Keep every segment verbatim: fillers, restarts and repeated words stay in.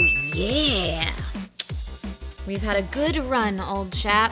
yeah. We've had a good run, old chap.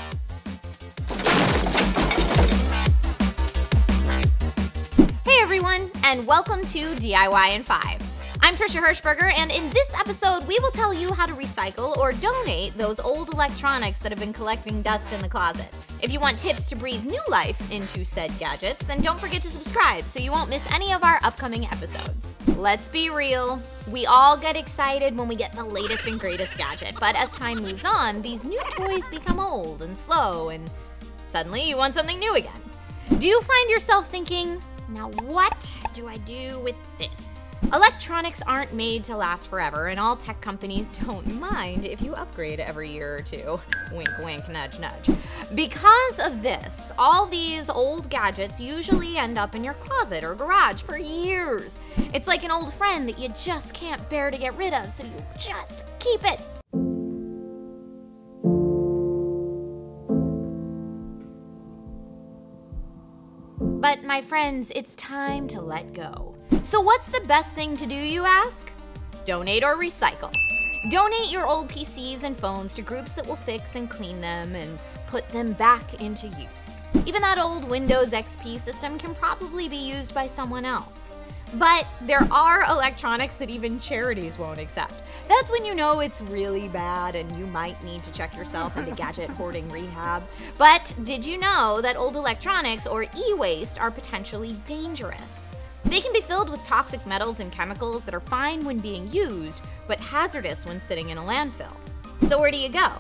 Hey everyone, and welcome to D I Y in five. I'm Trisha Hirschberger, and in this episode, we will tell you how to recycle or donate those old electronics that have been collecting dust in the closet. If you want tips to breathe new life into said gadgets, then don't forget to subscribe so you won't miss any of our upcoming episodes. Let's be real, we all get excited when we get the latest and greatest gadget, but as time moves on, these new toys become old and slow, and suddenly you want something new again. Do you find yourself thinking, now what do I do with this? Electronics aren't made to last forever, and all tech companies don't mind if you upgrade every year or two. Wink, wink, nudge, nudge. Because of this, all these old gadgets usually end up in your closet or garage for years. It's like an old friend that you just can't bear to get rid of, so you just keep it. But my friends, it's time to let go. So what's the best thing to do, you ask? Donate or recycle. Donate your old P Cs and phones to groups that will fix and clean them and put them back into use. Even that old Windows X P system can probably be used by someone else. But there are electronics that even charities won't accept. That's when you know it's really bad and you might need to check yourself into gadget hoarding rehab. But did you know that old electronics, or e-waste, are potentially dangerous? They can be filled with toxic metals and chemicals that are fine when being used, but hazardous when sitting in a landfill. So where do you go?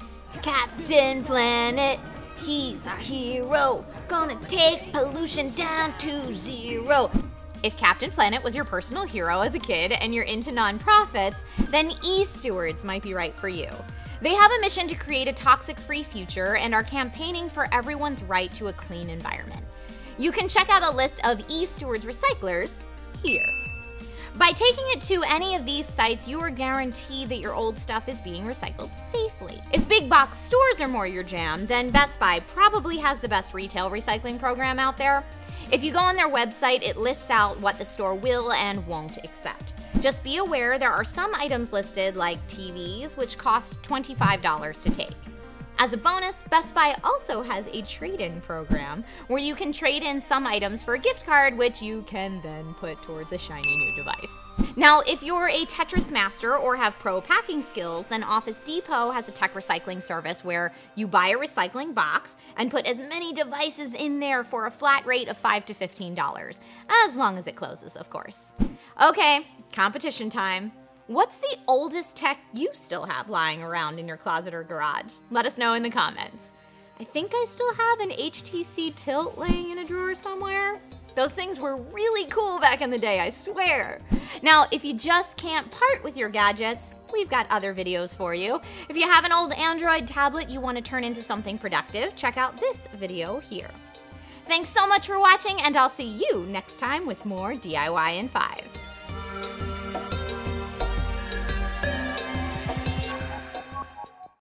Captain Planet, he's our hero, gonna take pollution down to zero. If Captain Planet was your personal hero as a kid and you're into nonprofits, then e-Stewards might be right for you. They have a mission to create a toxic-free future and are campaigning for everyone's right to a clean environment. You can check out a list of e-Stewards recyclers here. By taking it to any of these sites, you are guaranteed that your old stuff is being recycled safely. If big box stores are more your jam, then Best Buy probably has the best retail recycling program out there. If you go on their website, it lists out what the store will and won't accept. Just be aware there are some items listed, like T Vs, which cost twenty-five dollars to take. As a bonus, Best Buy also has a trade-in program where you can trade in some items for a gift card, which you can then put towards a shiny new device. Now, if you're a Tetris master or have pro packing skills, then Office Depot has a tech recycling service where you buy a recycling box and put as many devices in there for a flat rate of five to fifteen dollars, as long as it closes, of course. Okay, competition time. What's the oldest tech you still have lying around in your closet or garage? Let us know in the comments. I think I still have an H T C Tilt laying in a drawer somewhere. Those things were really cool back in the day, I swear. Now, if you just can't part with your gadgets, we've got other videos for you. If you have an old Android tablet you want to turn into something productive, check out this video here. Thanks so much for watching, and I'll see you next time with more D I Y in five.